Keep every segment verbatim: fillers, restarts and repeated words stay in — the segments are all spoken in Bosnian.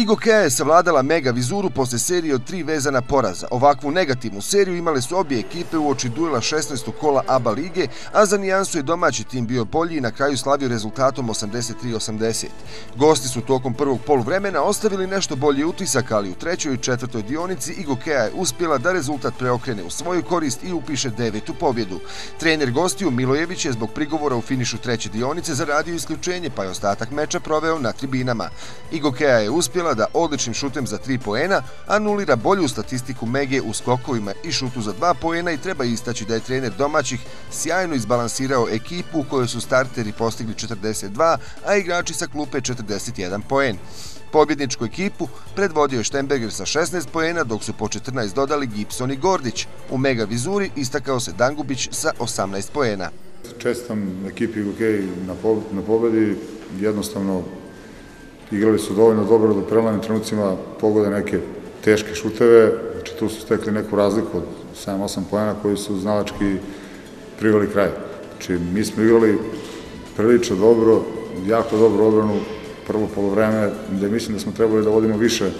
Igokea je savladala Mega Vizuru posle serije od tri vezana poraza. Ovakvu negativnu seriju imale su obje ekipe uoči duela šesnaestog kola A B A lige, a za nijansu je domaći tim bio bolji i na kraju slavio rezultatom osamdeset tri osamdeset. Gosti su tokom prvog poluvremena ostavili nešto bolji utisak, ali u trećoj i četvrtoj dionici Igokea je uspjela da rezultat preokrene u svoju korist i upiše devetu pobjedu. Trener gostiju Milojević je zbog prigovora u finišu treće dionice zaradio isključenje, pa je ostatak meča proveo na tribinama. Igokea je uspjela da odličnim šutem za tri poena anulira bolju statistiku Mege u skokovima i šutu za dva poena i treba istaći da je trener domaćih sjajno izbalansirao ekipu u kojoj su starteri postigli četrdeset dva, a igrači sa klupe četrdeset jedan poen. Pobjedničku ekipu predvodio je Štemberger sa šesnaest poena, dok su po četrnaest dodali Gibson i Gordić. U Mega Vizuri istakao se Dangubić sa osamnaest poena. Čestitam ekipi Igokea na pobedi, jednostavno igrali su dovoljno dobro da u prelomnim trenucima pogode neke teške šuteve, znači tu su stekli neku razliku od sedam osam poena koji su znalački priveli kraj. Znači mi smo igrali prilično dobro, jako dobro odbranu prvo polovreme, gde mislim da smo trebali da vodimo više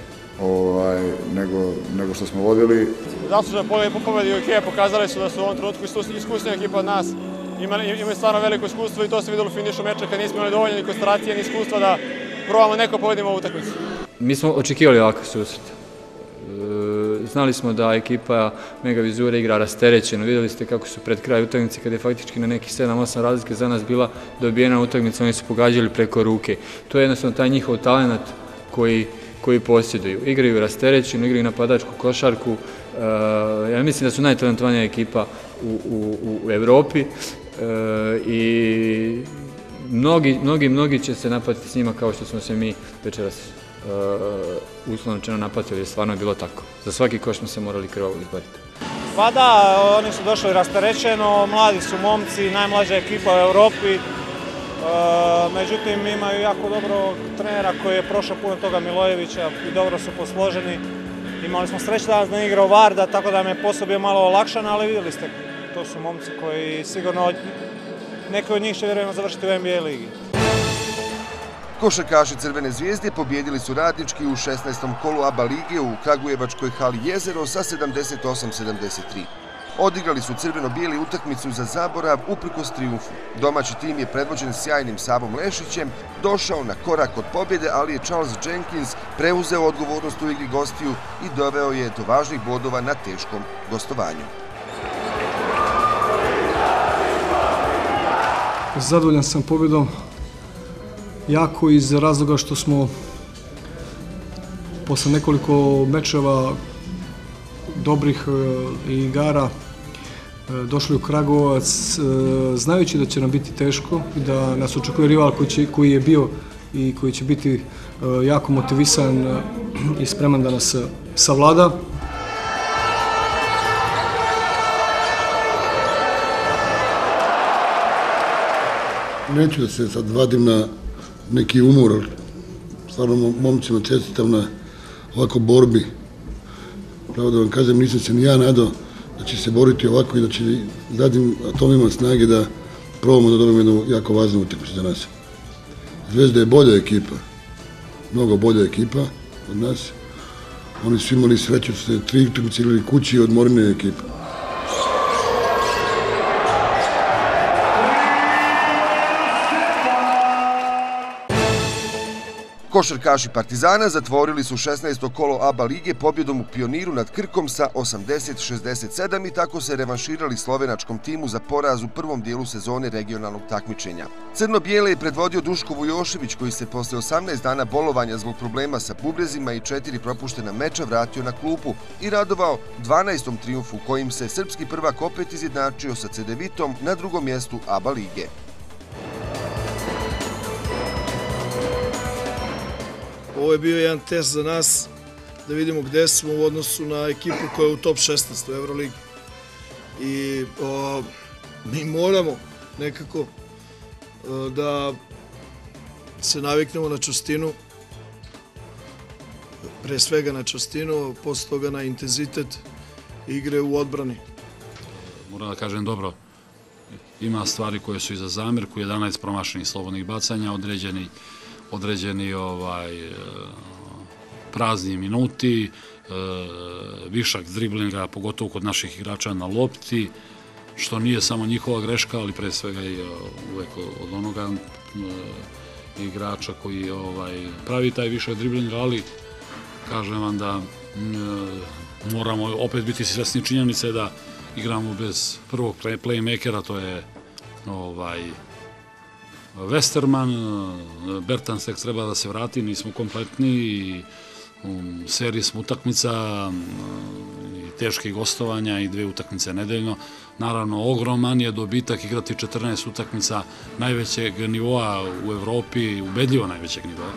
nego što smo vodili. Zaslužena pobeda Igokea pokazali su da su u ovom trenutku iskusnija ekipa od nas. Imaju stvarno veliko iskustvo i to se videlo u finišu meča kad nismo imali dovoljno ni koncentracije ni iskustva da probamo neko pobedimo ovu utakmicu. Mi smo očekivali ovakav susret. Znali smo da ekipa Mega Vizure igra rasterećeno. Vidjeli ste kako su pred kraj utakmice, kada je faktički na nekih sedam osam razlike za nas bila dobijena utakmica, oni su pogađali preko ruke. To je jednostavno taj njihov talent koji posjeduju. Igraju rasterećeno, igraju napadačku košarku. Ja mislim da su najtalentovanija ekipa u Evropi i mnogi, mnogi, mnogi će se napatiti s njima kao što smo se mi večeras uslovno rečeno napatili, jer stvarno je bilo tako. Za svaki koš smo se morali krvavo izboriti. Pa da, oni su došli rasterećeno, mladi su momci, najmlađa ekipa u Evropi, međutim imaju jako dobro trenera koji je prošao puno toga Milojevića i dobro su posloženi. Imali smo sreće danas da je igrao Varda, tako da me posao bio malo olakšan, ali vidjeli ste, to su momci koji sigurno, neki od njih će vjerojatno završiti u N B A ligi. Košarkaši Crvene zvijezde pobjedili su Radnički u šesnaestom kolu A B A lige u Kragujevačkoj hali Jezero sa sedamdeset osam sedamdeset tri. Odigrali su crveno-bijeli utakmicu za zaborav uprkos trijumfu. Domaći tim je predvođen sjajnim Savom Lešićem došao na korak od pobjede, ali je Charles Jenkins preuzeo odgovornost u igri gostiju i doveo je do važnih bodova na teškom gostovanju. Zadovoljan sam pobjedom, jako iz razloga što smo posle nekoliko mečeva dobrih igara došli u Kragujevac, znajući da će nam biti teško i da nas očekuje rival koji je bio i koji će biti jako motivisan i spreman da nas savlada. Neću da se sad vadim na neki umor, ali stvarno momcima čestitam na ovako borbi. Pravo da vam kažem, nisam se ni ja nadao da će se boriti ovako i da će dadim atomima snage da probamo da dobijemo jednu jako važnu utakmicu za nas. Zvezda je bolja ekipa, mnogo bolja ekipa od nas. Oni su imali sreću da su tri utakmice igrali kući i odmorene ekipa. Košarkaši Partizana zatvorili su šesnaesto kolo A B A lige pobjedom u Pioniru nad Krkom sa osamdeset šezdeset sedam i tako se revanširali slovenačkom timu za poraz u prvom dijelu sezone regionalnog takmičenja. Crno-bijele je predvodio Duško Vujošević, koji se posle osamnaest dana bolovanja zbog problema sa bubrezima i četiri propuštena meča vratio na klupu i radovao dvanaestom trijumfu kojim se srpski prvak opet izjednačio sa Cedevitom na drugom mjestu A B A lige. Ovo je bio jedan test za nas da vidimo gde smo u odnosu na ekipu koja je u top šesnaest u Euroligi. I mi moramo nekako da se naviknemo na čvrstinu, pre svega na čvrstinu, posle toga na intenzitet igre u odbrani. Moram da kažem dobro, ima stvari koje su i za zamerku, jedanaest promašenih slobodnih bacanja, određeni određeni prazni minuti, višak driblinga, pogotovo kod naših igrača na lopti, što nije samo njihova greška, ali pre svega i uvek od onoga igrača koji pravi taj višak driblinga, ali kažem vam da moramo opet biti svesni činjenice da igramo bez prvog playmakera, to je Westerman, Bertansek treba da se vrati, nismo kompletni i u seriji smo utakmica i teških gostovanja i dve utakmice nedeljno. Naravno, ogroman je dobitak igrati četrnaest utakmica najvećeg nivoa u Evropi, ubedljivo najvećeg nivoa.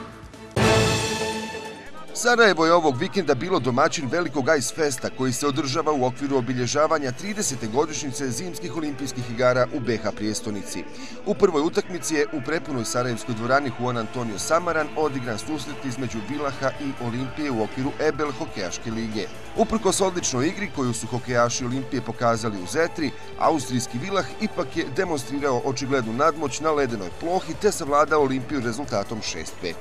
Sarajevo je ovog vikenda bilo domaćin velikog Ice Festa koji se održava u okviru obilježavanja tridesete godišnjice zimskih olimpijskih igara u be ha prijestonici. U prvoj utakmici je u prepunoj sarajevskoj dvorani Juan Antonio Samaran odigran susret između Vilaha i Olimpije u okviru Ebel hokejaške lige. Uprkos odličnoj igri koju su hokejaši Olimpije pokazali u Zetri, austrijski Vilah ipak je demonstrirao očiglednu nadmoć na ledenoj plohi te savladao Olimpiju rezultatom šest pet.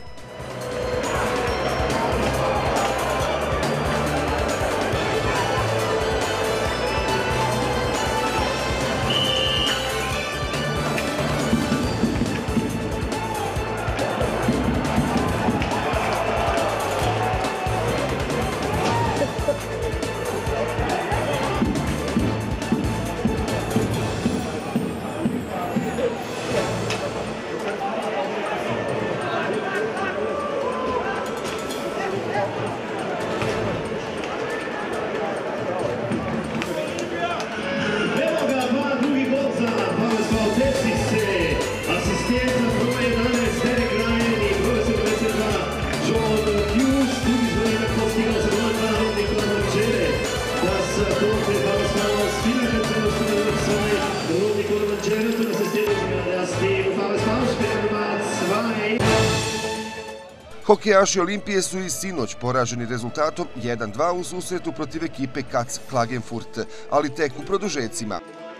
Hokejaši Olimpije su i sinoć poraženi rezultatom jedan dva u susretu protiv ekipe Kac Klagenfurt, ali tek u produžecima.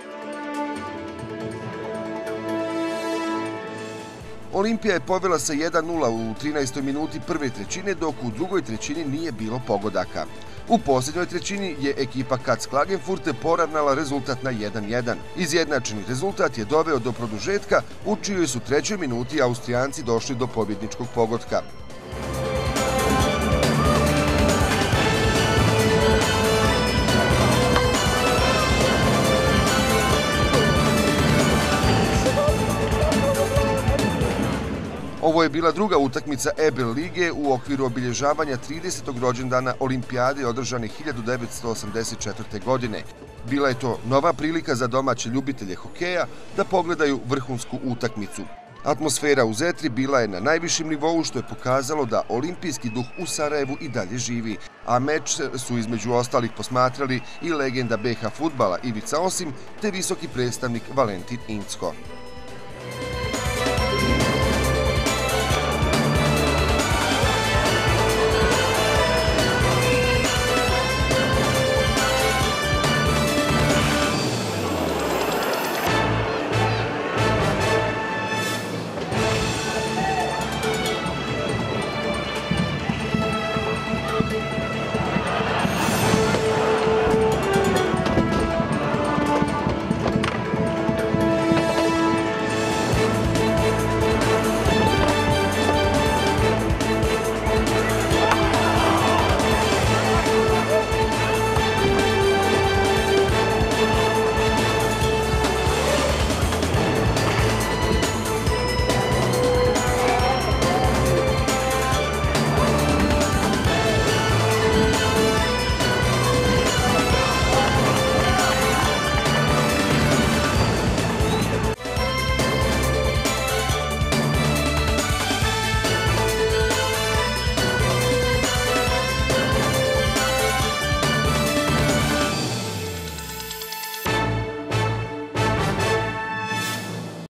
Olimpija je povela sa jedan nula u trinaestoj minuti prve trećine, dok u drugoj trećini nije bilo pogodaka. U posljednjoj trećini je ekipa Kac Klagenfurt poravnala rezultat na jedan jedan. Izjednačeni rezultat je doveo do produžetka, u čijoj su trećoj minuti Austrijanci došli do pobjedničkog pogotka. Ovo je bila druga utakmica Ebel lige u okviru obilježavanja tridesetog rođendana Olimpijade održane hiljadu devetsto osamdeset četvrte. godine. Bila je to nova prilika za domaće ljubitelje hokeja da pogledaju vrhunsku utakmicu. Atmosfera u Zetri bila je na najvišem nivou, što je pokazalo da olimpijski duh u Sarajevu i dalje živi, a meč su između ostalih posmatrali i legenda be ha fudbala Ivica Osim te visoki predstavnik Valentin Incko.